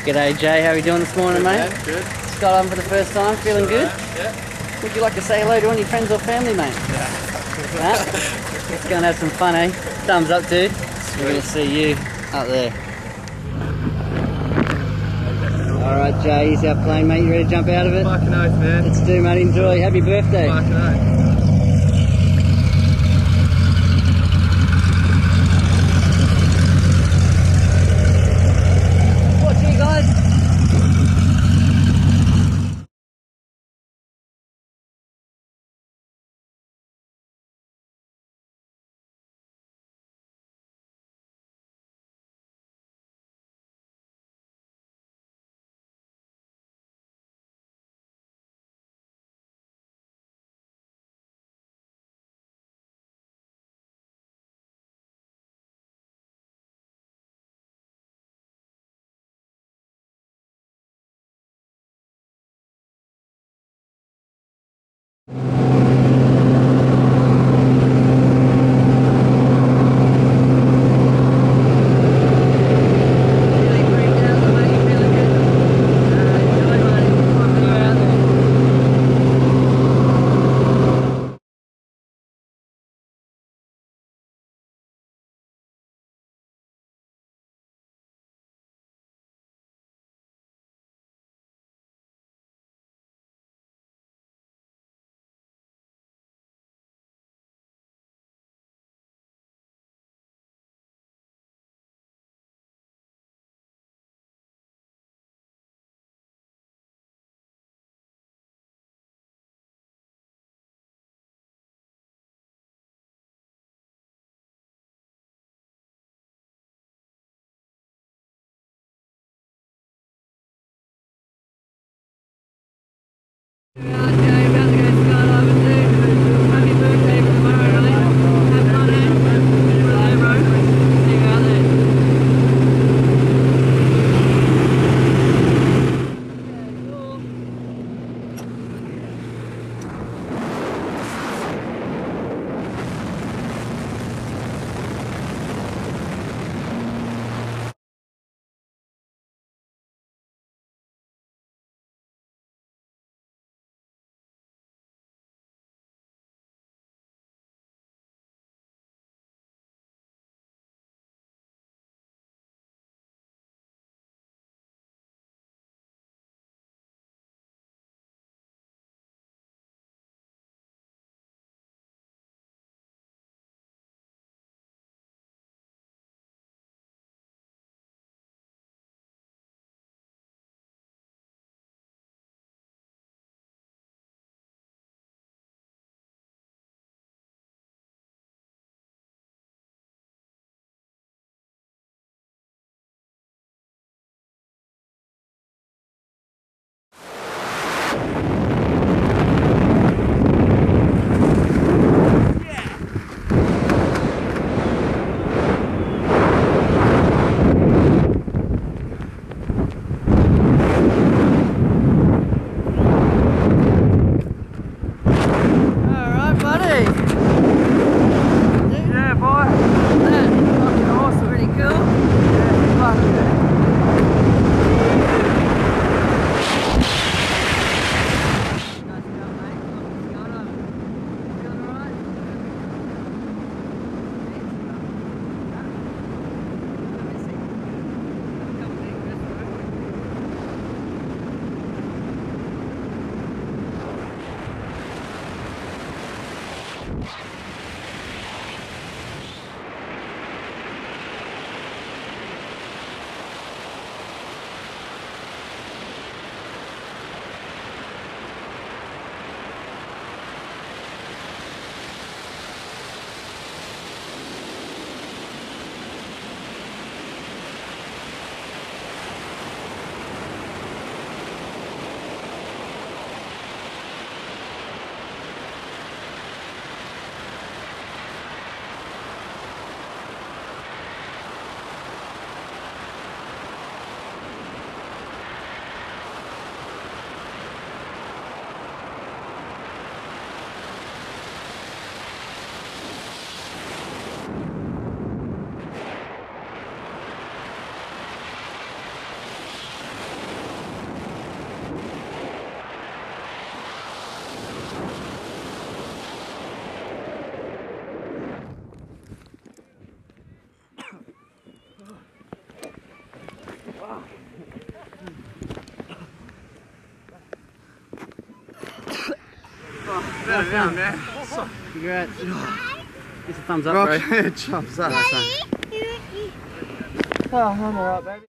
G'day Jay, how are you doing this morning, mate? Man, good. Skydiving for the first time, feeling good? Yeah. Would you like to say hello to any friends or family, mate? Yeah. Huh? Let's go and have some fun, eh? Thumbs up, dude. We're going to see you up there. Alright Jay, here's our plane, mate. You ready to jump out of it? Fucking oath, man. Let's do, mate. Enjoy. Happy birthday. Fucking oath. Yeah, man. Congrats. It's a thumbs up, bro. Okay, thumbs up. Daddy. Oh, I'm alright, baby.